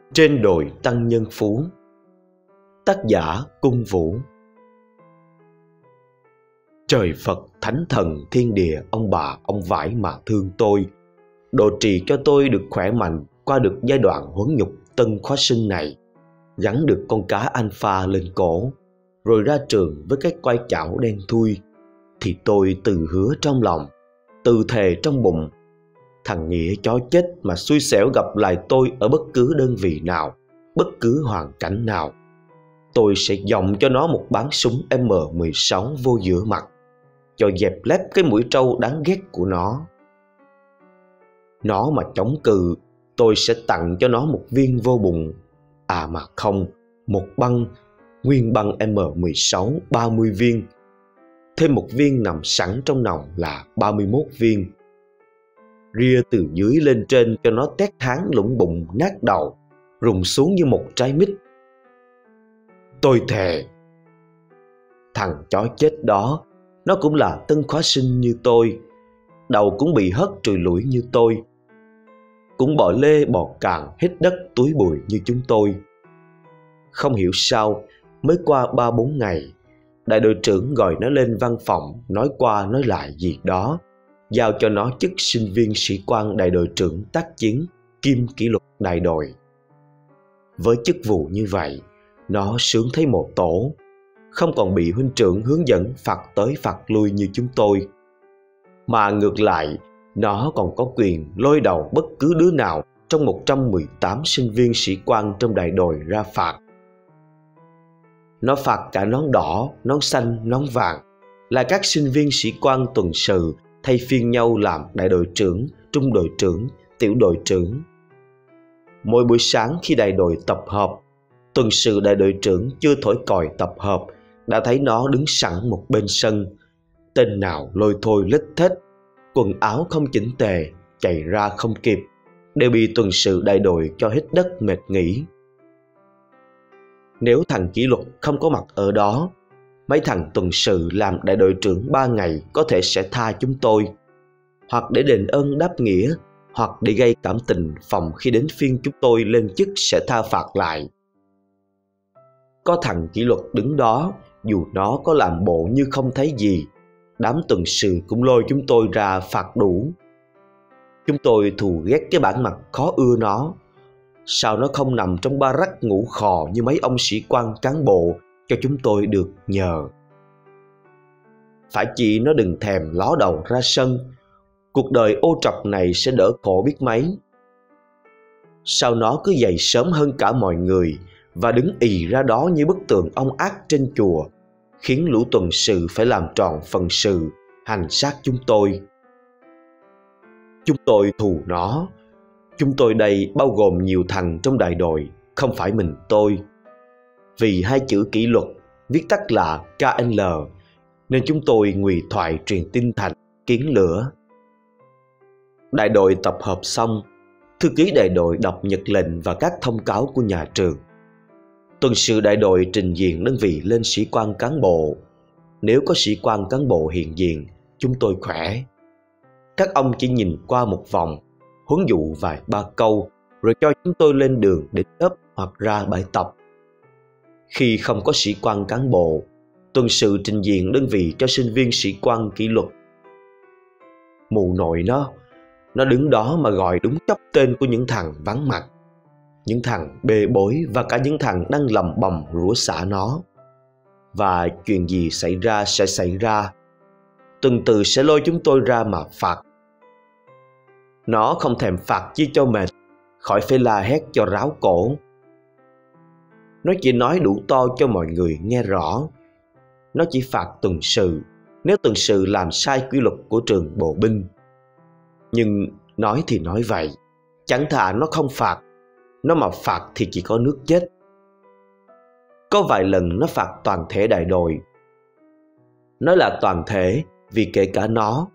Trên đồi Tăng Nhân Phú. Tác giả Cung Vũ. Trời Phật, Thánh Thần, Thiên Địa, ông bà, ông vải mà thương tôi, độ trì cho tôi được khỏe mạnh qua được giai đoạn huấn nhục tân khóa sinh này, gắn được con cá alpha lên cổ, rồi ra trường với cái quai chảo đen thui, thì tôi tự hứa trong lòng, tự thề trong bụng, thằng Nghĩa chó chết mà xui xẻo gặp lại tôi ở bất cứ đơn vị nào, bất cứ hoàn cảnh nào, tôi sẽ dòng cho nó một báng súng M16 vô giữa mặt, cho dẹp lép cái mũi trâu đáng ghét của nó. Nó mà chống cự, tôi sẽ tặng cho nó một viên vô bụng. À mà không, một băng, nguyên băng M16 30 viên, thêm một viên nằm sẵn trong nòng là 31 viên. Ria từ dưới lên trên cho nó tét háng lũng bụng nát đầu, rụng xuống như một trái mít. Tôi thề, thằng chó chết đó, nó cũng là tân khóa sinh như tôi, đầu cũng bị hất trùi lủi như tôi, cũng bò lê bò càng hít đất túi bụi như chúng tôi. Không hiểu sao, mới qua 3-4 ngày, đại đội trưởng gọi nó lên văn phòng nói qua nói lại gì đó, giao cho nó chức sinh viên sĩ quan đại đội trưởng tác chiến kiêm kỷ luật đại đội. Với chức vụ như vậy, nó sướng thấy mồ tổ, không còn bị huynh trưởng hướng dẫn phạt tới phạt lui như chúng tôi, mà ngược lại nó còn có quyền lôi đầu bất cứ đứa nào trong 118 sinh viên sĩ quan trong đại đội ra phạt. Nó phạt cả nón đỏ, nón xanh, nón vàng, là các sinh viên sĩ quan tuần sự thay phiên nhau làm đại đội trưởng, trung đội trưởng, tiểu đội trưởng. Mỗi buổi sáng khi đại đội tập hợp, tuần sự đại đội trưởng chưa thổi còi tập hợp đã thấy nó đứng sẵn một bên sân, tên nào lôi thôi lết thết, quần áo không chỉnh tề, chạy ra không kịp, đều bị tuần sự đại đội cho hít đất mệt nghỉ. Nếu thằng kỷ luật không có mặt ở đó, mấy thằng tuần sự làm đại đội trưởng 3 ngày có thể sẽ tha chúng tôi, hoặc để đền ơn đáp nghĩa, hoặc để gây cảm tình phòng khi đến phiên chúng tôi lên chức sẽ tha phạt lại. Có thằng kỷ luật đứng đó, dù nó có làm bộ như không thấy gì, đám tuần sự cũng lôi chúng tôi ra phạt đủ. Chúng tôi thù ghét cái bản mặt khó ưa nó. Sao nó không nằm trong ba rắc ngủ khò như mấy ông sĩ quan cán bộ cho chúng tôi được nhờ? Phải chi nó đừng thèm ló đầu ra sân, cuộc đời ô trọc này sẽ đỡ khổ biết mấy. Sao nó cứ dậy sớm hơn cả mọi người và đứng ì ra đó như bức tượng ông ác trên chùa, khiến lũ tuần sự phải làm tròn phần sự hành xác chúng tôi. Chúng tôi thù nó. Chúng tôi đây bao gồm nhiều thằng trong đại đội, không phải mình tôi. Vì hai chữ kỷ luật, viết tắt là KL, nên chúng tôi ngụy thoại truyền tin thành kiến lửa. Đại đội tập hợp xong, thư ký đại đội đọc nhật lệnh và các thông cáo của nhà trường. Tuần sự đại đội trình diện đơn vị lên sĩ quan cán bộ. Nếu có sĩ quan cán bộ hiện diện, chúng tôi khỏe. Các ông chỉ nhìn qua một vòng, huấn dụ vài ba câu, rồi cho chúng tôi lên đường đến lớp hoặc ra bãi tập. Khi không có sĩ quan cán bộ, tuần sự trình diện đơn vị cho sinh viên sĩ quan kỷ luật. Mù nội nó đứng đó mà gọi đúng chốc tên của những thằng vắng mặt, những thằng bê bối và cả những thằng đang lầm bầm rủa xả nó. Và chuyện gì xảy ra sẽ xảy ra, tuần tự sẽ lôi chúng tôi ra mà phạt. Nó không thèm phạt chi cho mệt, khỏi phải la hét cho ráo cổ. Nó chỉ nói đủ to cho mọi người nghe rõ. Nó chỉ phạt tuần sự nếu tuần sự làm sai quy luật của trường bộ binh. Nhưng nói thì nói vậy, chẳng thà nó không phạt. Nó mà phạt thì chỉ có nước chết. Có vài lần nó phạt toàn thể đại đội. Nói là toàn thể vì kể cả nó.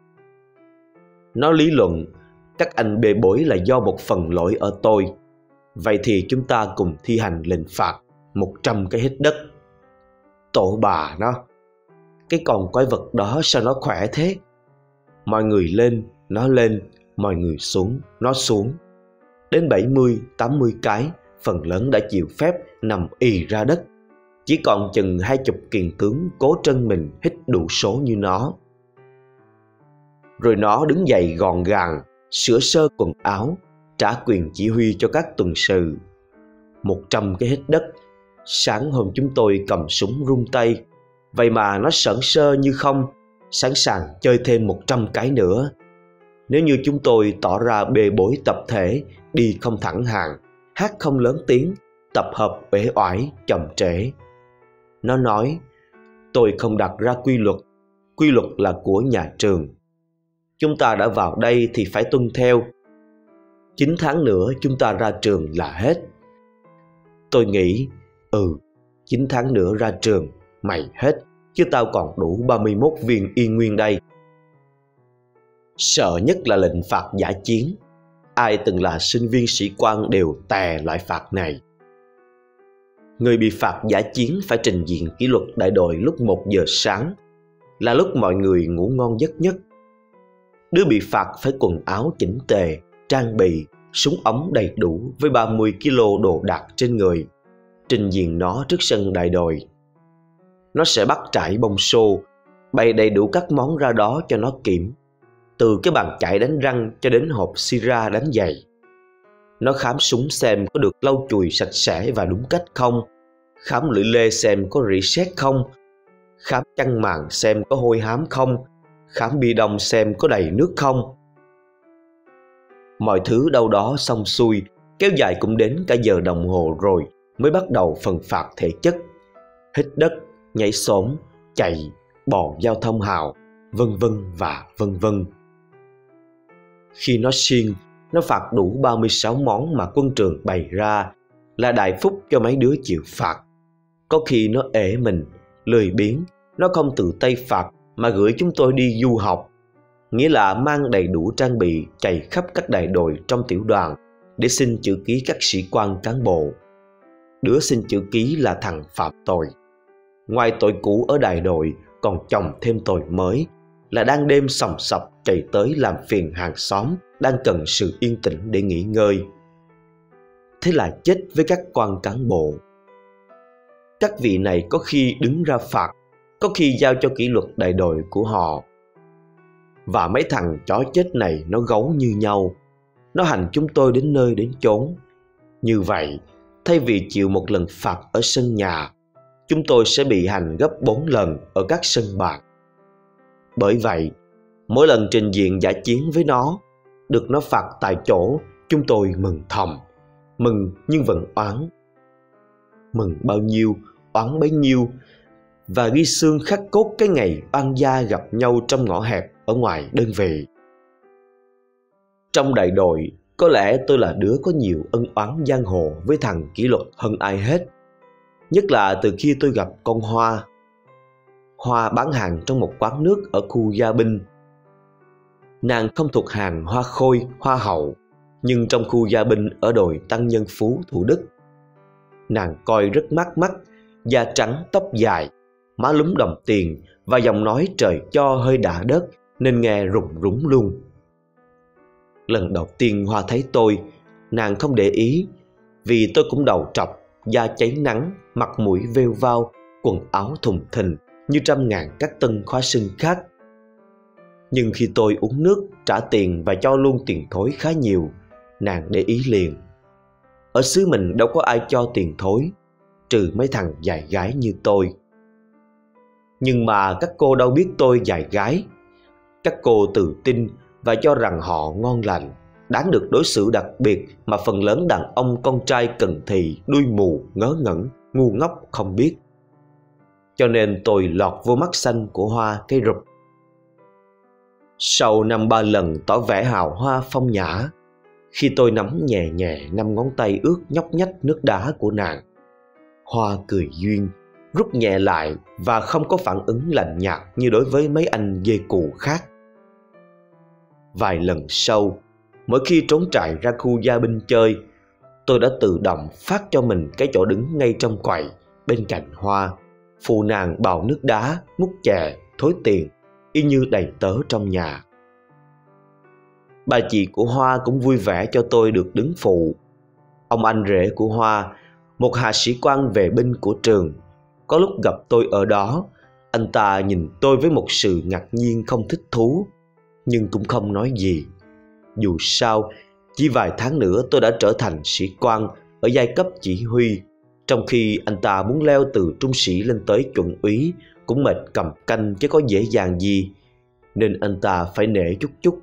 Nó lý luận các anh bê bối là do một phần lỗi ở tôi. Vậy thì chúng ta cùng thi hành lệnh phạt 100 cái hít đất. Tổ bà nó, cái con quái vật đó sao nó khỏe thế? Mọi người lên, nó lên, mọi người xuống, nó xuống. Đến 70-80 cái phần lớn đã chịu phép nằm ì ra đất. Chỉ còn chừng 20 kiền tướng cố trân mình hít đủ số như nó. Rồi nó đứng dậy gọn gàng, sửa sơ quần áo, trả quyền chỉ huy cho các tuần sự. 100 cái hít đất. Sáng hôm chúng tôi cầm súng rung tay, vậy mà nó sởn sơ như không, sẵn sàng chơi thêm 100 cái nữa. Nếu như chúng tôi tỏ ra bê bối tập thể, đi không thẳng hàng, hát không lớn tiếng, tập hợp uể oải, chậm trễ. Nó nói, tôi không đặt ra quy luật là của nhà trường. Chúng ta đã vào đây thì phải tuân theo. 9 tháng nữa chúng ta ra trường là hết. Tôi nghĩ, 9 tháng nữa ra trường, mày hết, chứ tao còn đủ 31 viên y nguyên đây. Sợ nhất là lệnh phạt dã chiến. Ai từng là sinh viên sĩ quan đều tè loại phạt này. Người bị phạt dã chiến phải trình diện kỷ luật đại đội lúc 1 giờ sáng, là lúc mọi người ngủ ngon giấc nhất. Đứa bị phạt phải quần áo chỉnh tề, trang bị, súng ống đầy đủ với 30 kg đồ đạc trên người, trình diện nó trước sân đại đội. Nó sẽ bắt trải bông xô, bày đầy đủ các món ra đó cho nó kiểm, từ cái bàn chải đánh răng cho đến hộp sira đánh giày. Nó khám súng xem có được lau chùi sạch sẽ và đúng cách không, khám lưỡi lê xem có rỉ sét không, khám chăn màn xem có hôi hám không, khám bi đông xem có đầy nước không. Mọi thứ đâu đó xong xuôi, kéo dài cũng đến cả giờ đồng hồ rồi mới bắt đầu phần phạt thể chất. Hít đất, nhảy xổm, chạy, bò giao thông hào, vân vân và vân vân. Khi nó siêng, nó phạt đủ 36 món mà quân trường bày ra, là đại phúc cho mấy đứa chịu phạt. Có khi nó ể mình, lười biếng, nó không tự tay phạt mà gửi chúng tôi đi du học, nghĩa là mang đầy đủ trang bị chạy khắp các đại đội trong tiểu đoàn để xin chữ ký các sĩ quan cán bộ. Đứa xin chữ ký là thằng phạm tội. Ngoài tội cũ ở đại đội còn chồng thêm tội mới, là đang đêm sòng sọc chạy tới làm phiền hàng xóm đang cần sự yên tĩnh để nghỉ ngơi. Thế là chết với các quan cán bộ. Các vị này có khi đứng ra phạt, có khi giao cho kỷ luật đại đội của họ. Và mấy thằng chó chết này nó gấu như nhau, nó hành chúng tôi đến nơi đến chốn. Như vậy, thay vì chịu một lần phạt ở sân nhà, chúng tôi sẽ bị hành gấp 4 lần ở các sân bạc. Bởi vậy, mỗi lần trình diện dã chiến với nó, được nó phạt tại chỗ, chúng tôi mừng thầm, mừng nhưng vẫn oán. Mừng bao nhiêu, oán bấy nhiêu, và ghi xương khắc cốt cái ngày oan gia gặp nhau trong ngõ hẹp ở ngoài đơn vị. Trong đại đội, có lẽ tôi là đứa có nhiều ân oán giang hồ với thằng kỷ luật hơn ai hết. Nhất là từ khi tôi gặp con Hoa. Hoa bán hàng trong một quán nước ở khu gia binh. Nàng không thuộc hàng hoa khôi, hoa hậu, nhưng trong khu gia binh ở đồi Tăng Nhân Phú, Thủ Đức. Nàng coi rất mát mắt, da trắng tóc dài, má lúm đồng tiền và giọng nói trời cho hơi đã đất nên nghe rùng rúng luôn. Lần đầu tiên Hoa thấy tôi, nàng không để ý, vì tôi cũng đầu trọc, da cháy nắng, mặt mũi vêu vao, quần áo thùng thình như trăm ngàn các tân khóa sinh khác. Nhưng khi tôi uống nước, trả tiền và cho luôn tiền thối khá nhiều, nàng để ý liền. Ở xứ mình đâu có ai cho tiền thối, trừ mấy thằng dài gái như tôi. Nhưng mà các cô đâu biết tôi dài gái. Các cô tự tin và cho rằng họ ngon lành, đáng được đối xử đặc biệt mà phần lớn đàn ông con trai cần thì đuôi mù, ngớ ngẩn, ngu ngốc không biết. Cho nên tôi lọt vô mắt xanh của Hoa cây rụp. Sau 5-3 lần tỏ vẻ hào hoa phong nhã, khi tôi nắm nhẹ nhẹ 5 ngón tay ướt nhóc nhách nước đá của nàng, Hoa cười duyên, rút nhẹ lại và không có phản ứng lạnh nhạt như đối với mấy anh dê cụ khác. Vài lần sau, mỗi khi trốn trại ra khu gia binh chơi, tôi đã tự động phát cho mình cái chỗ đứng ngay trong quầy bên cạnh Hoa, phụ nàng bào nước đá, múc chè, thối tiền, y như đầy tớ trong nhà. Bà chị của Hoa cũng vui vẻ cho tôi được đứng phụ. ông anh rể của Hoa, một hạ sĩ quan vệ binh của trường, có lúc gặp tôi ở đó. Anh ta nhìn tôi với một sự ngạc nhiên không thích thú, nhưng cũng không nói gì. Dù sao, chỉ vài tháng nữa tôi đã trở thành sĩ quan ở giai cấp chỉ huy, trong khi anh ta muốn leo từ trung sĩ lên tới chuẩn úy cũng mệt cầm canh chứ có dễ dàng gì, nên anh ta phải nể chút chút.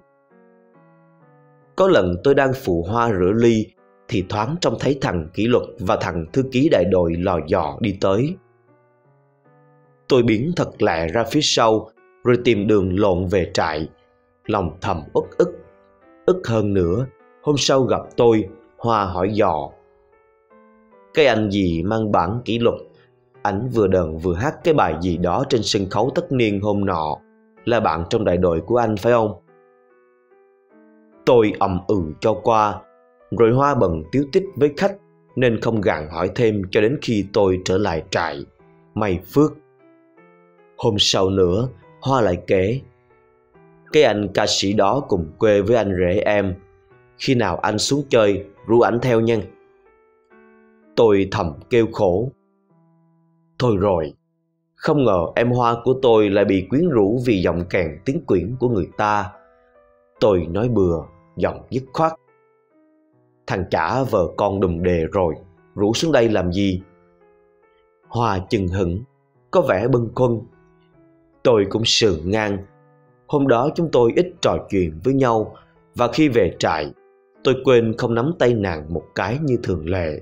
Có lần tôi đang phụ Hoa rửa ly thì thoáng trông thấy thằng kỷ luật và thằng thư ký đại đội lò dò đi tới. Tôi biến thật lẹ ra phía sau rồi tìm đường lộn về trại, lòng thầm uất ức. Ức hơn nữa, hôm sau gặp tôi, Hoa hỏi dò: "Cái anh gì mang bản kỷ luật, ảnh vừa đờn vừa hát cái bài gì đó trên sân khấu tất niên hôm nọ, là bạn trong đại đội của anh phải không?" Tôi cho qua, rồi Hoa bận tíu tít với khách nên không gặng hỏi thêm cho đến khi tôi trở lại trại. May phước. Hôm sau nữa, Hoa lại kể: "Cái anh ca sĩ đó cùng quê với anh rể em, khi nào anh xuống chơi ru ảnh theo nha." Tôi thầm kêu khổ. Thôi rồi, không ngờ em Hoa của tôi lại bị quyến rũ vì giọng kèn tiếng quyển của người ta. Tôi nói bừa, giọng dứt khoát: "Thằng chả vợ con đùm đề rồi, rủ xuống đây làm gì?" Hoa chừng hững, có vẻ bâng khuâng. Tôi cũng sườn ngang. Hôm đó chúng tôi ít trò chuyện với nhau, và khi về trại, tôi quên không nắm tay nàng một cái như thường lệ.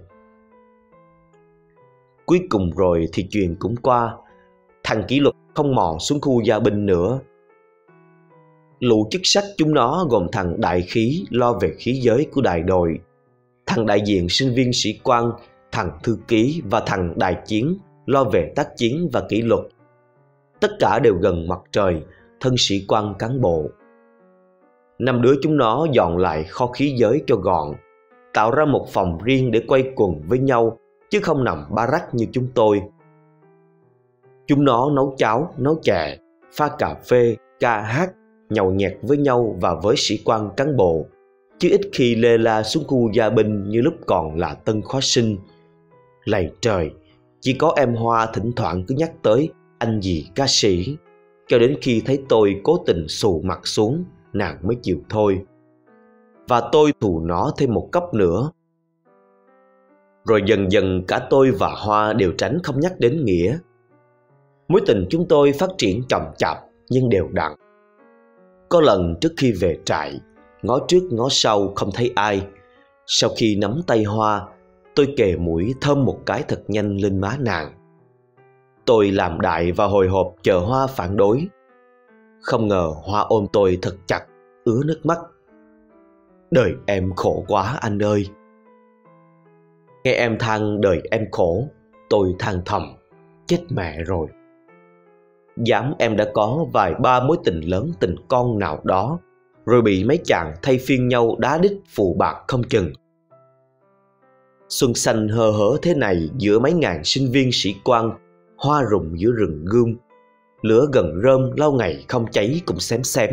Cuối cùng rồi thì chuyện cũng qua. Thằng kỷ luật không mò xuống khu gia binh nữa. Lũ chức sắc chúng nó gồm thằng đại khí lo về khí giới của đại đội, thằng đại diện sinh viên sĩ quan, thằng thư ký và thằng đại chiến lo về tác chiến và kỷ luật. Tất cả đều gần mặt trời, thân sĩ quan cán bộ. 5 đứa chúng nó dọn lại kho khí giới cho gọn, tạo ra một phòng riêng để quây quần với nhau, chứ không nằm ba rắc như chúng tôi. Chúng nó nấu cháo, nấu chè, pha cà phê, ca hát, nhậu nhẹt với nhau và với sĩ quan cán bộ, chứ ít khi lê la xuống khu gia binh như lúc còn là tân khóa sinh. Lạy trời, chỉ có em Hoa thỉnh thoảng cứ nhắc tới anh gì ca sĩ, cho đến khi thấy tôi cố tình xù mặt xuống, nàng mới chịu thôi. Và tôi thù nó thêm một cốc nữa. Rồi dần dần cả tôi và Hoa đều tránh không nhắc đến Nghĩa. Mối tình chúng tôi phát triển chậm chạp nhưng đều đặn. Có lần trước khi về trại, ngó trước ngó sau không thấy ai. Sau khi nắm tay Hoa, tôi kề mũi thơm một cái thật nhanh lên má nàng. Tôi làm đại và hồi hộp chờ Hoa phản đối. Không ngờ Hoa ôm tôi thật chặt, ứa nước mắt. "Đời em khổ quá anh ơi." Nghe em than đời em khổ, tôi than thầm, chết mẹ rồi. Dám em đã có vài ba mối tình lớn tình con nào đó, rồi bị mấy chàng thay phiên nhau đá đít phụ bạc không chừng. Xuân xanh hơ hở thế này giữa mấy ngàn sinh viên sĩ quan, hoa rụng giữa rừng gươm, lửa gần rơm lâu ngày không cháy cũng xém xém.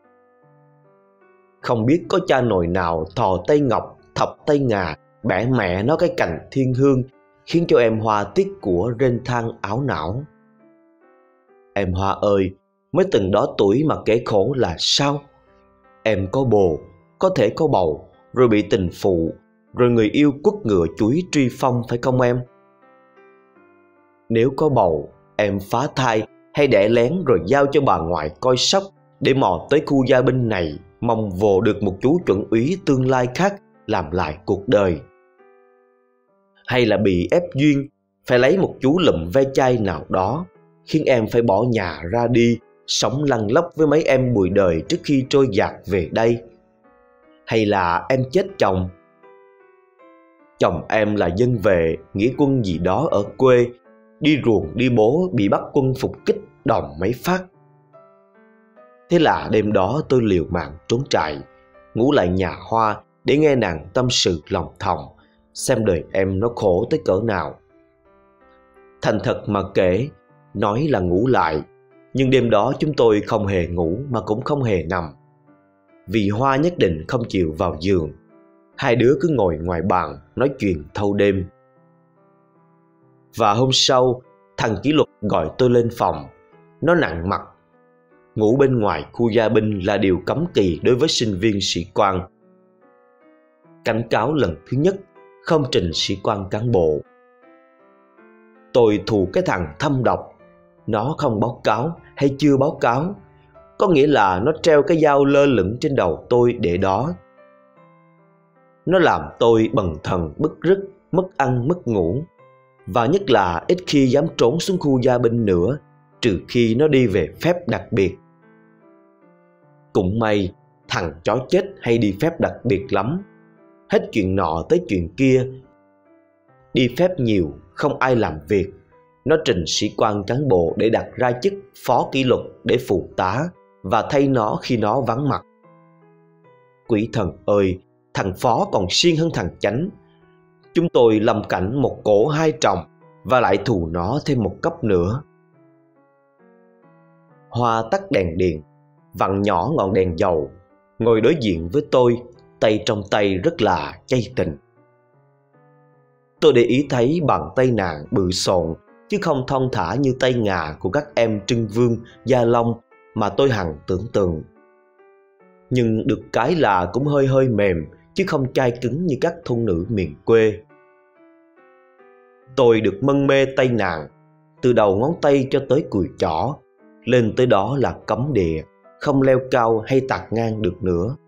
Không biết có cha nội nào thò tay ngọc, thọc tay ngà, bẻ mẹ nó cái cành thiên hương, khiến cho em Hoa tiếc của rên than áo não. Em Hoa ơi, mới từng đó tuổi mà kể khổ là sao? Em có bồ, có thể có bầu, rồi bị tình phụ, rồi người yêu quất ngựa chuối truy phong phải không em? Nếu có bầu, em phá thai hay đẻ lén rồi giao cho bà ngoại coi sóc để mò tới khu gia binh này, mong vồ được một chú chuẩn úy tương lai khác làm lại cuộc đời? Hay là bị ép duyên phải lấy một chú lụm ve chai nào đó, khiến em phải bỏ nhà ra đi, sống lăn lóc với mấy em bụi đời trước khi trôi dạt về đây? Hay là em chết chồng? Chồng em là dân vệ, nghĩa quân gì đó ở quê, đi ruồng đi bố bị bắt quân phục kích đòn mấy phát. Thế là đêm đó tôi liều mạng trốn trại, ngủ lại nhà Hoa để nghe nàng tâm sự lòng thòng, xem đời em nó khổ tới cỡ nào. Thành thật mà kể, nói là ngủ lại, nhưng đêm đó chúng tôi không hề ngủ mà cũng không hề nằm. Vì Hoa nhất định không chịu vào giường. Hai đứa cứ ngồi ngoài bàn nói chuyện thâu đêm. Và hôm sau, thằng kỷ luật gọi tôi lên phòng. Nó nặng mặt. Ngủ bên ngoài khu gia binh là điều cấm kỵ đối với sinh viên sĩ quan. Cảnh cáo lần thứ nhất: không trình sĩ quan cán bộ. Tôi thù cái thằng thâm độc. Nó không báo cáo hay chưa báo cáo, có nghĩa là nó treo cái dao lơ lửng trên đầu tôi để đó. Nó làm tôi bần thần bứt rứt, mất ăn mất ngủ, và nhất là ít khi dám trốn xuống khu gia binh nữa, trừ khi nó đi về phép đặc biệt. Cũng may, thằng chó chết hay đi phép đặc biệt lắm. Hết chuyện nọ tới chuyện kia. Đi phép nhiều, không ai làm việc. Nó trình sĩ quan cán bộ để đặt ra chức phó kỷ luật để phụ tá và thay nó khi nó vắng mặt. Quỷ thần ơi, thằng phó còn siêng hơn thằng chánh. Chúng tôi lâm cảnh một cổ hai tròng và lại thù nó thêm một cấp nữa. Hoa tắt đèn điện, vặn nhỏ ngọn đèn dầu, ngồi đối diện với tôi, tay trong tay rất là chay tình. Tôi để ý thấy bàn tay nàng bự xộn, chứ không thon thả như tay ngà của các em Trưng Vương, Gia Long mà tôi hằng tưởng tượng. Nhưng được cái là cũng hơi hơi mềm, chứ không chai cứng như các thôn nữ miền quê. Tôi được mân mê tay nàng, từ đầu ngón tay cho tới cùi chỏ, lên tới đó là cấm địa, không leo cao hay tạt ngang được nữa.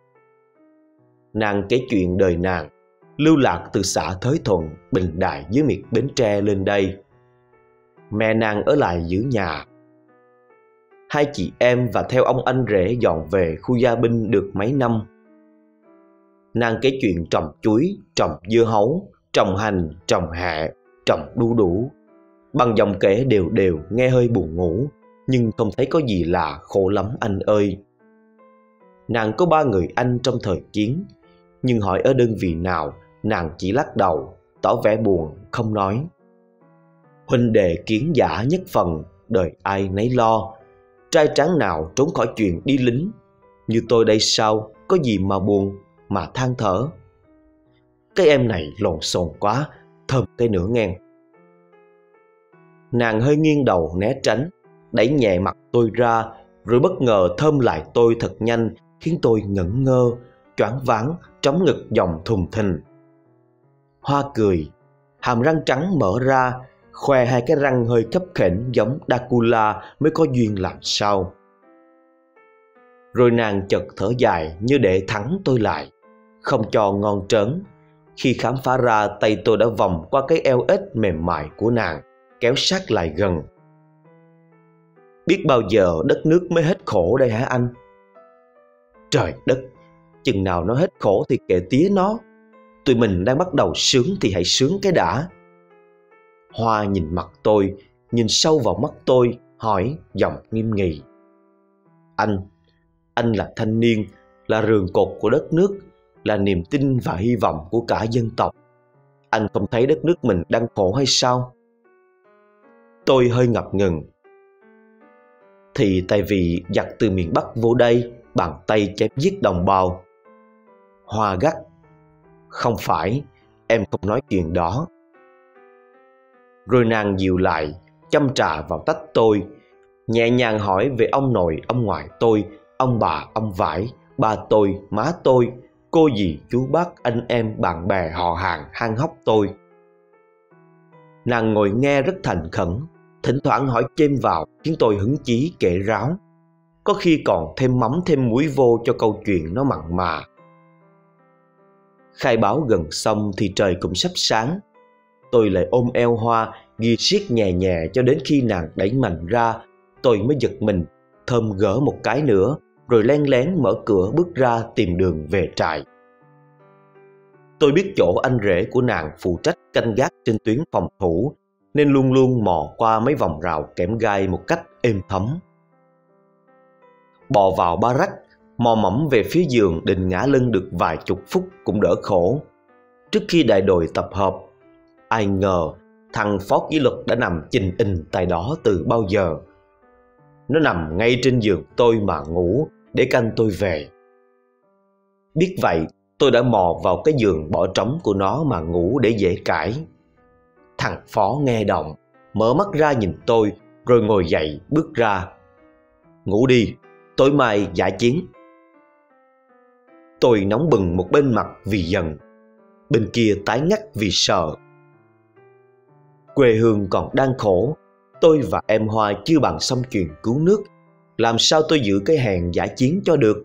Nàng kể chuyện đời nàng, lưu lạc từ xã Thới Thuận, Bình Đại dưới miệt Bến Tre lên đây. Mẹ nàng ở lại giữ nhà. Hai chị em và theo ông anh rể dọn về khu gia binh được mấy năm. Nàng kể chuyện trồng chuối, trồng dưa hấu, trồng hành, trồng hẹ, trồng đu đủ, bằng giọng kể đều đều nghe hơi buồn ngủ, nhưng không thấy có gì là khổ lắm anh ơi. Nàng có 3 người anh trong thời chiến, nhưng hỏi ở đơn vị nào, nàng chỉ lắc đầu, tỏ vẻ buồn, không nói. Huynh đệ kiến giả nhất phần, đời ai nấy lo. Trai tráng nào trốn khỏi chuyện đi lính, như tôi đây sao, có gì mà buồn, mà than thở. Cái em này lộn xộn quá, thơm cái nửa ngang. Nàng hơi nghiêng đầu né tránh, đẩy nhẹ mặt tôi ra, rồi bất ngờ thơm lại tôi thật nhanh, khiến tôi ngẩn ngơ, choáng váng, trống ngực dòng thùng thình. Hoa cười, hàm răng trắng mở ra, khoe 2 cái răng hơi khấp khểnh giống Dracula mới có duyên làm sao. Rồi nàng chợt thở dài như để thắng tôi lại, không cho ngon trớn, khi khám phá ra tay tôi đã vòng qua cái eo ếch mềm mại của nàng, kéo sát lại gần. Biết bao giờ đất nước mới hết khổ đây hả anh? Trời đất, chừng nào nó hết khổ thì kệ tía nó. Tụi mình đang bắt đầu sướng thì hãy sướng cái đã. Hoa nhìn mặt tôi, nhìn sâu vào mắt tôi, hỏi giọng nghiêm nghị. Anh là thanh niên, là rường cột của đất nước, là niềm tin và hy vọng của cả dân tộc. Anh không thấy đất nước mình đang khổ hay sao? Tôi hơi ngập ngừng. Thì tại vì giặc từ miền Bắc vô đây, bàn tay chém giết đồng bào. Hoa gắt. Không phải, em không nói chuyện đó. Rồi nàng dịu lại, châm trà vào tách tôi, nhẹ nhàng hỏi về ông nội ông ngoại tôi, ông bà ông vải, ba tôi, má tôi, cô dì chú bác, anh em bạn bè họ hàng han hóc tôi. Nàng ngồi nghe rất thành khẩn, thỉnh thoảng hỏi chêm vào khiến tôi hứng chí kể ráo, có khi còn thêm mắm thêm muối vô cho câu chuyện nó mặn mà. Khai báo gần xong thì trời cũng sắp sáng. Tôi lại ôm eo Hoa, ghi siết nhẹ nhẹ cho đến khi nàng đẩy mạnh ra, tôi mới giật mình, thơm gỡ một cái nữa, rồi len lén mở cửa bước ra tìm đường về trại. Tôi biết chỗ anh rể của nàng phụ trách canh gác trên tuyến phòng thủ, nên luôn luôn mò qua mấy vòng rào kẽm gai một cách êm thấm. Bò vào barrack, mò mẫm về phía giường định ngã lưng được vài chục phút cũng đỡ khổ. Trước khi đại đội tập hợp, ai ngờ thằng phó kỷ luật đã nằm chình ình tại đó từ bao giờ. Nó nằm ngay trên giường tôi mà ngủ để canh tôi về. Biết vậy, Tôi đã mò vào cái giường bỏ trống của nó mà ngủ để dễ cãi. Thằng Phó nghe động, mở mắt ra nhìn tôi, rồi ngồi dậy bước ra. Ngủ đi, tối mai dã chiến. Tôi nóng bừng một bên mặt vì giận, bên kia tái ngắt vì sợ. Quê hương còn đang khổ, tôi và em Hoa chưa bàn xong chuyện cứu nước, làm sao tôi giữ cái hẹn dã chiến cho được?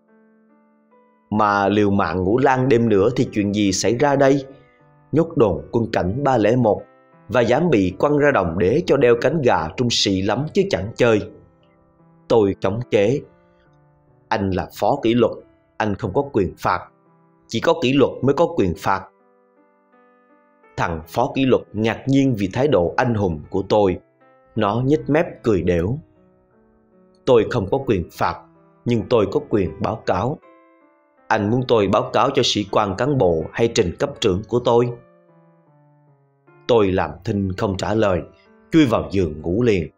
Mà liều mạng ngủ lang đêm nữa thì chuyện gì xảy ra đây? Nhốt đồn quân cảnh 301 và dám bị quăng ra đồng đế cho đeo cánh gà trung sĩ lắm chứ chẳng chơi. Tôi chống chế. Anh là phó kỷ luật, anh không có quyền phạt. Chỉ có kỷ luật mới có quyền phạt. Thằng phó kỷ luật ngạc nhiên vì thái độ anh hùng của tôi. Nó nhếch mép cười đểu. Tôi không có quyền phạt, nhưng tôi có quyền báo cáo. Anh muốn tôi báo cáo cho sĩ quan cán bộ hay trình cấp trưởng của tôi? Tôi làm thinh không trả lời, chui vào giường ngủ liền.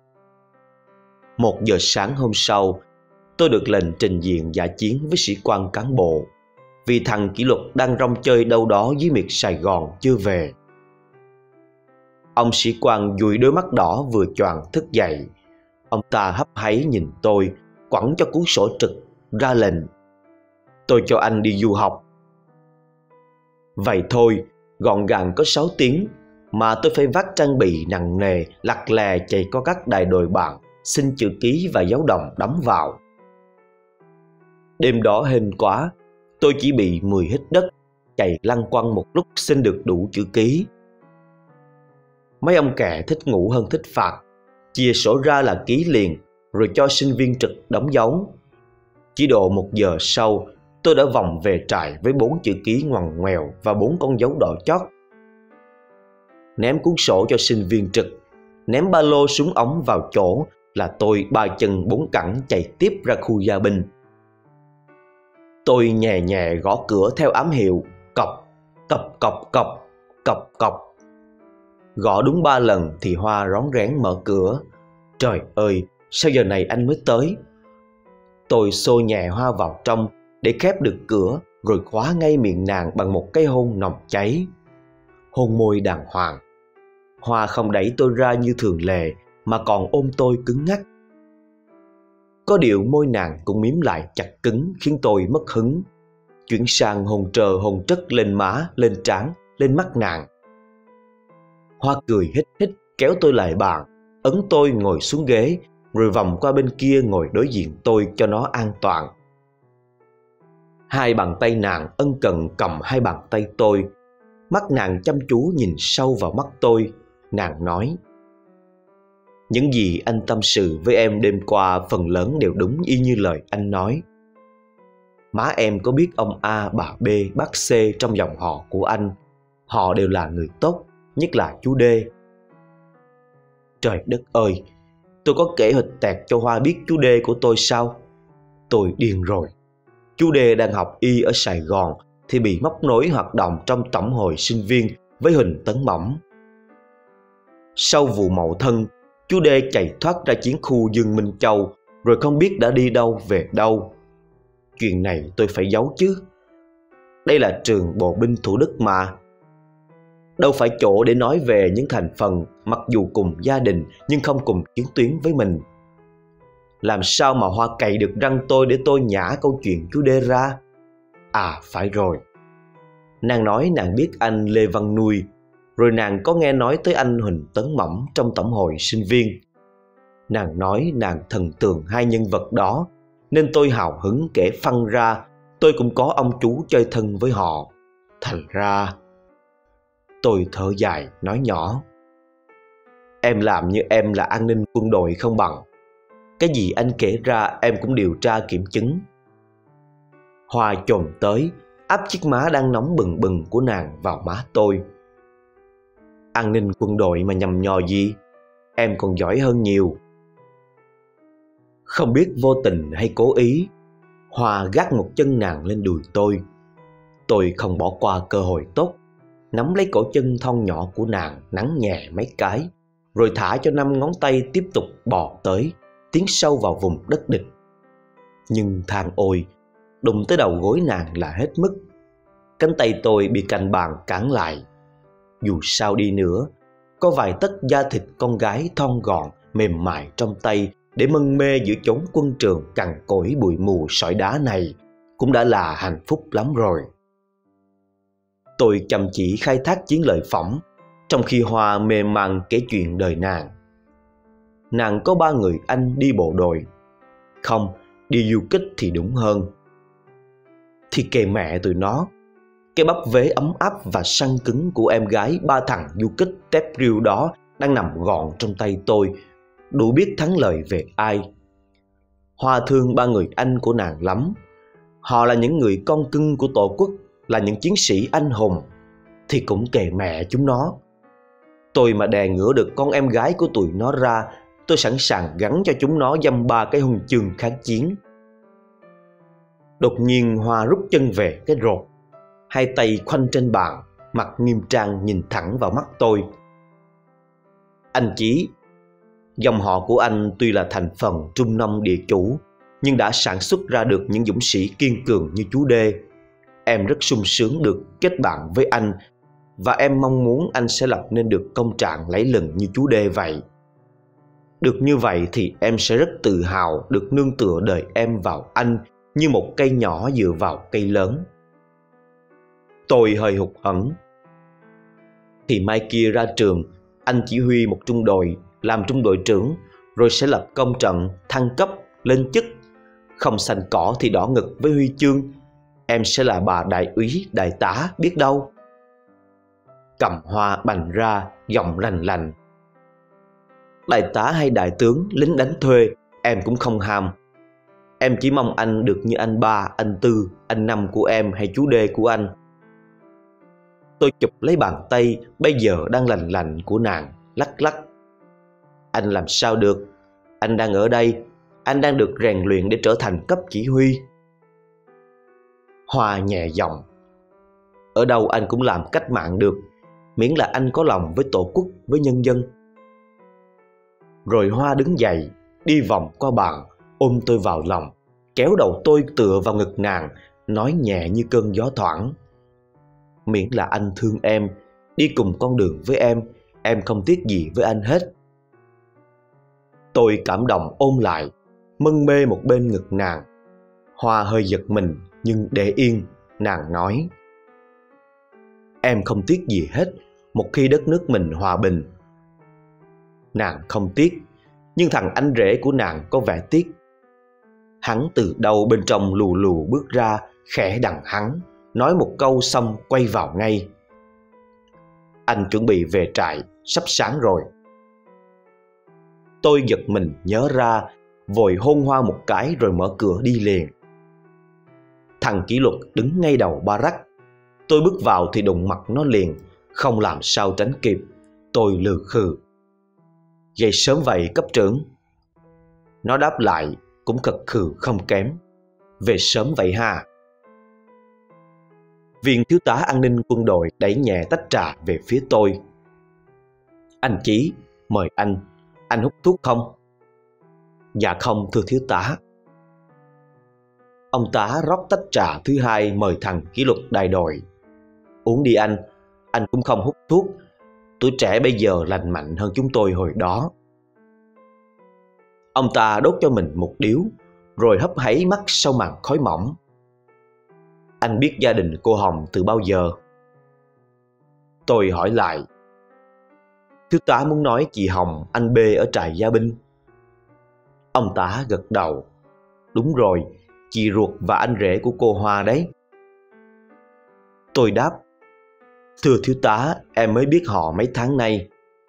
1 giờ sáng hôm sau, tôi được lệnh trình diện dã chiến với sĩ quan cán bộ, vì thằng kỷ luật đang rong chơi đâu đó dưới miệt Sài Gòn chưa về. Ông sĩ quan dụi đôi mắt đỏ vừa choàng thức dậy. Ông ta hấp háy nhìn tôi, quẳng cho cuốn sổ trực, ra lệnh. Tôi cho anh đi du học. Vậy thôi, gọn gàng có 6 tiếng, mà tôi phải vác trang bị nặng nề, lặt lè chạy qua các đài đồi bạn, xin chữ ký và dấu đồng đóng vào. Đêm đó hên quá, tôi chỉ bị 10 hít đất, chạy lăn quăng một lúc xin được đủ chữ ký. Mấy ông kẹ thích ngủ hơn thích phạt, chia sổ ra là ký liền, rồi cho sinh viên trực đóng dấu. Chỉ độ 1 giờ sau, tôi đã vòng về trại với 4 chữ ký ngoằn ngoèo và 4 con dấu đỏ chót. Ném cuốn sổ cho sinh viên trực, ném ba lô súng ống vào chỗ là tôi 3 chân 4 cẳng chạy tiếp ra khu gia binh. Tôi nhẹ nhẹ gõ cửa theo ám hiệu, cộc, cộc cộc cộc, cộc cộc. Gõ đúng 3 lần thì Hoa rón rén mở cửa. Trời ơi, sao giờ này anh mới tới? Tôi xô nhẹ Hoa vào trong để khép được cửa, rồi khóa ngay miệng nàng bằng một cái hôn nồng cháy. Hôn môi đàng hoàng. Hoa không đẩy tôi ra như thường lệ, mà còn ôm tôi cứng ngắc. Có điều môi nàng cũng mím lại chặt cứng khiến tôi mất hứng. Chuyển sang hôn trờ hôn trất lên má, lên trán, lên mắt nàng. Hoa cười hít hít kéo tôi lại bàn, ấn tôi ngồi xuống ghế, rồi vòng qua bên kia ngồi đối diện tôi cho nó an toàn. 2 bàn tay nàng ân cần cầm 2 bàn tay tôi. Mắt nàng chăm chú nhìn sâu vào mắt tôi. Nàng nói: những gì anh tâm sự với em đêm qua phần lớn đều đúng y như lời anh nói. Má em có biết ông A, bà B, bác C trong dòng họ của anh. Họ đều là người tốt, nhất là chú D. Trời đất ơi, tôi có kể hịch tẹt cho Hoa biết chú D của tôi sao? Tôi điên rồi. Chú D đang học y ở Sài Gòn thì bị móc nối hoạt động trong tổng hội sinh viên với Huỳnh Tấn Mỏng. Sau vụ mậu thân, chú D chạy thoát ra chiến khu Dương Minh Châu, rồi không biết đã đi đâu về đâu. Chuyện này tôi phải giấu chứ. Đây là trường bộ binh Thủ Đức mà. Đâu phải chỗ để nói về những thành phần mặc dù cùng gia đình nhưng không cùng chiến tuyến với mình. Làm sao mà Hoa cày được răng tôi để tôi nhả câu chuyện chú D ra? À phải rồi. Nàng nói nàng biết anh Lê Văn Nuôi, rồi nàng có nghe nói tới anh Huỳnh Tấn Mỏng trong tổng hội sinh viên. Nàng nói nàng thần tượng 2 nhân vật đó, nên tôi hào hứng kể phăng ra tôi cũng có ông chú chơi thân với họ. Thành ra... Tôi thở dài nói nhỏ: em làm như em là an ninh quân đội không bằng. Cái gì anh kể ra em cũng điều tra kiểm chứng. Hoa chồm tới, áp chiếc má đang nóng bừng bừng của nàng vào má tôi. An ninh quân đội mà nhằm nhò gì, em còn giỏi hơn nhiều. Không biết vô tình hay cố ý, Hoa gác một chân nàng lên đùi tôi. Tôi không bỏ qua cơ hội tốt, nắm lấy cổ chân thon nhỏ của nàng nắn nhẹ mấy cái, rồi thả cho 5 ngón tay tiếp tục bò tới, tiến sâu vào vùng đất địch. Nhưng than ôi, đụng tới đầu gối nàng là hết mức, Cánh tay tôi bị cạnh bàn cản lại. Dù sao đi nữa, có vài tấc da thịt con gái thon gọn, mềm mại trong tay để mân mê giữa chốn quân trường cằn cỗi bụi mù sỏi đá này cũng đã là hạnh phúc lắm rồi. Tôi chăm chỉ khai thác chiến lợi phẩm, trong khi Hoa mê man kể chuyện đời nàng. Nàng có 3 người anh đi bộ đội. Không, đi du kích thì đúng hơn. Thì kệ mẹ tụi nó. Cái bắp vế ấm áp và săn cứng của em gái 3 thằng du kích tép riêu đó đang nằm gọn trong tay tôi, đủ biết thắng lợi về ai. Hoa thương 3 người anh của nàng lắm. Họ là những người con cưng của Tổ quốc, là những chiến sĩ anh hùng. Thì cũng kệ mẹ chúng nó. Tôi mà đè ngửa được con em gái của tụi nó ra, tôi sẵn sàng gắn cho chúng nó dăm 3 cái huân chương kháng chiến. Đột nhiên Hoa rút chân về cái rột, 2 tay khoanh trên bàn, mặt nghiêm trang nhìn thẳng vào mắt tôi. Anh Chí, dòng họ của anh tuy là thành phần trung nông địa chủ, nhưng đã sản xuất ra được những dũng sĩ kiên cường như chú Đê. Em rất sung sướng được kết bạn với anh, và em mong muốn anh sẽ lập nên được công trạng lẫy lừng như chú Đê vậy. Được như vậy thì em sẽ rất tự hào được nương tựa đời em vào anh như một cây nhỏ dựa vào cây lớn. Tôi hơi hụt hẫng. Thì mai kia ra trường, anh chỉ huy một trung đội, làm trung đội trưởng, rồi sẽ lập công trận, thăng cấp, lên chức. Không xanh cỏ thì đỏ ngực với huy chương. Em sẽ là bà đại úy, đại tá, biết đâu. Cầm Hoa bành ra, giọng lành lành. Đại tá hay đại tướng, lính đánh thuê, em cũng không ham. Em chỉ mong anh được như anh Ba, anh Tư, anh Năm của em hay chú Đê của anh. Tôi chụp lấy bàn tay bây giờ đang lành lạnh của nàng, lắc lắc. Anh làm sao được? Anh đang ở đây, anh đang được rèn luyện để trở thành cấp chỉ huy. Hoa nhẹ giọng. Ở đâu anh cũng làm cách mạng được, miễn là anh có lòng với Tổ quốc, với nhân dân. Rồi Hoa đứng dậy, đi vòng qua bàn, ôm tôi vào lòng, kéo đầu tôi tựa vào ngực nàng, nói nhẹ như cơn gió thoảng. Miễn là anh thương em, đi cùng con đường với em không tiếc gì với anh hết. Tôi cảm động ôm lại, mân mê một bên ngực nàng. Hoa hơi giật mình nhưng để yên, nàng nói. Em không tiếc gì hết một khi đất nước mình hòa bình. Nàng không tiếc, nhưng thằng anh rể của nàng có vẻ tiếc. Hắn từ đâu bên trong lù lù bước ra, khẽ đằng hắn, nói một câu xong quay vào ngay. Anh chuẩn bị về trại, sắp sáng rồi. Tôi giật mình nhớ ra, vội hôn Hoa một cái rồi mở cửa đi liền. Thằng kỷ luật đứng ngay đầu barrack. Tôi bước vào thì đụng mặt nó liền, không làm sao tránh kịp. Tôi lừ khừ. Dậy sớm vậy cấp trưởng? Nó đáp lại cũng khật khừ không kém. Về sớm vậy ha. Viên thiếu tá an ninh quân đội đẩy nhẹ tách trà về phía tôi. Anh Chí, mời anh hút thuốc không? Dạ không thưa thiếu tá. Ông tá rót tách trà thứ hai mời thằng kỷ luật đại đội. Uống đi anh cũng không hút thuốc. Tuổi trẻ bây giờ lành mạnh hơn chúng tôi hồi đó. Ông ta đốt cho mình một điếu, rồi hấp háy mắt sau màn khói mỏng. Anh biết gia đình cô Hồng từ bao giờ? Tôi hỏi lại. Thiếu tá muốn nói chị Hồng, anh B ở trại gia binh. Ông tá gật đầu. Đúng rồi, chị ruột và anh rể của cô Hoa đấy. Tôi đáp. Thưa thiếu tá, em mới biết họ mấy tháng nay.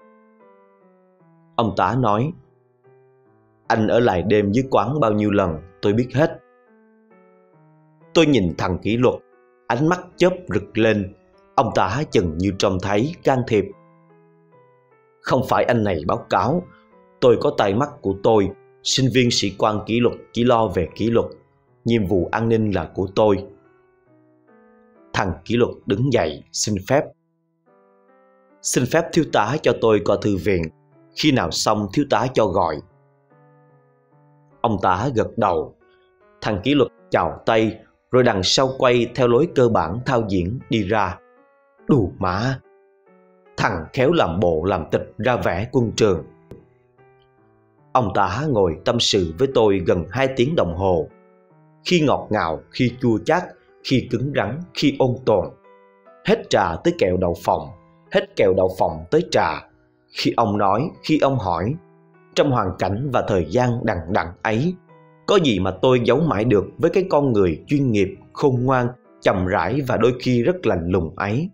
Ông tá nói. Anh ở lại đêm dưới quán bao nhiêu lần, tôi biết hết. Tôi nhìn thằng kỷ luật, ánh mắt chớp rực lên. Ông tá chừng như trông thấy, can thiệp. Không phải anh này báo cáo, tôi có tai mắt của tôi. Sinh viên sĩ quan kỷ luật chỉ lo về kỷ luật, nhiệm vụ an ninh là của tôi. Thằng kỷ luật đứng dậy, xin phép. Xin phép thiếu tá cho tôi qua thư viện, khi nào xong thiếu tá cho gọi. Ông tá gật đầu. Thằng kỷ luật chào tay, rồi đằng sau quay theo lối cơ bản thao diễn đi ra. Đù má, thằng khéo làm bộ làm tịch ra vẻ quân trường. Ông ta ngồi tâm sự với tôi gần 2 tiếng đồng hồ, khi ngọt ngào, khi chua chát, khi cứng rắn, khi ôn tồn. Hết trà tới kẹo đậu phộng, hết kẹo đậu phộng tới trà. Khi ông nói, khi ông hỏi, trong hoàn cảnh và thời gian đằng đẵng ấy, có gì mà tôi giấu mãi được với cái con người chuyên nghiệp, khôn ngoan, chậm rãi và đôi khi rất lạnh lùng ấy.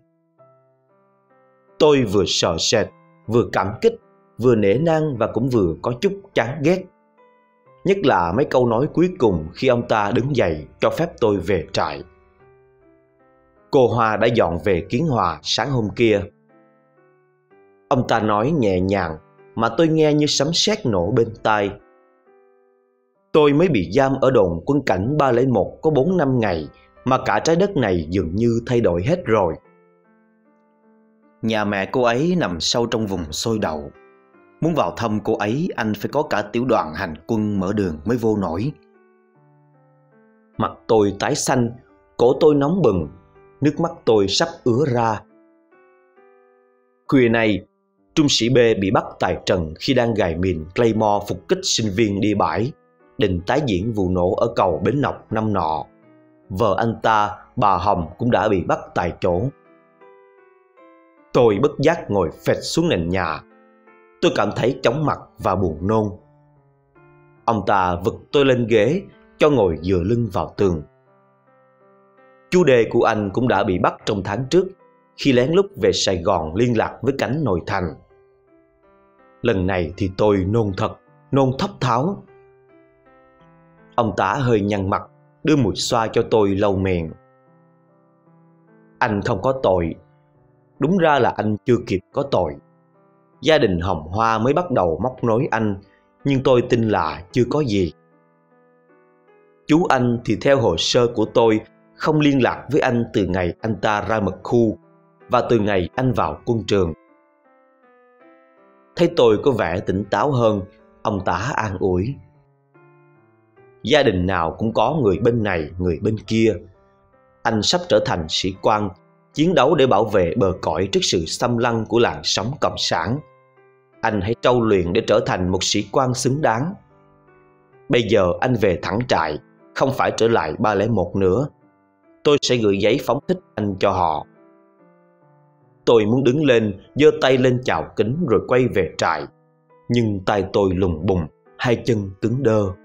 Tôi vừa sợ sệt, vừa cảm kích, vừa nể nang và cũng vừa có chút chán ghét. Nhất là mấy câu nói cuối cùng khi ông ta đứng dậy cho phép tôi về trại. Cô Hoa đã dọn về Kiến Hòa sáng hôm kia. Ông ta nói nhẹ nhàng mà tôi nghe như sấm sét nổ bên tai. Tôi mới bị giam ở đồn quân cảnh 301 có 4-5 ngày mà cả trái đất này dường như thay đổi hết rồi. Nhà mẹ cô ấy nằm sâu trong vùng xôi đậu. Muốn vào thăm cô ấy, anh phải có cả tiểu đoàn hành quân mở đường mới vô nổi. Mặt tôi tái xanh, cổ tôi nóng bừng, nước mắt tôi sắp ứa ra. Khuya nay, trung sĩ B bị bắt tại trần khi đang gài mìn Claymore phục kích sinh viên đi bãi, định tái diễn vụ nổ ở cầu Bến Lọc năm nọ. Vợ anh ta, bà Hồng, cũng đã bị bắt tại chỗ. Tôi bất giác ngồi phệt xuống nền nhà. Tôi cảm thấy chóng mặt và buồn nôn. Ông ta vực tôi lên ghế, cho ngồi dựa lưng vào tường. Chú Đê của anh cũng đã bị bắt trong tháng trước, khi lén lút về Sài Gòn liên lạc với cánh nội thành. Lần này thì tôi nôn thật, nôn thốc tháo. Ông ta hơi nhăn mặt, đưa mùi xoa cho tôi lau miệng. Anh không có tội. Đúng ra là anh chưa kịp có tội. Gia đình Hồng Hoa mới bắt đầu móc nối anh, nhưng tôi tin là chưa có gì. Chú anh thì theo hồ sơ của tôi không liên lạc với anh từ ngày anh ta ra mật khu và từ ngày anh vào quân trường. Thấy tôi có vẻ tỉnh táo hơn, ông ta an ủi. Gia đình nào cũng có người bên này, người bên kia. Anh sắp trở thành sĩ quan, chiến đấu để bảo vệ bờ cõi trước sự xâm lăng của làn sóng cộng sản. Anh hãy trau luyện để trở thành một sĩ quan xứng đáng. Bây giờ anh về thẳng trại, không phải trở lại 301 nữa. Tôi sẽ gửi giấy phóng thích anh cho họ. Tôi muốn đứng lên, giơ tay lên chào kính rồi quay về trại. Nhưng tay tôi lùng bùng, hai chân cứng đơ.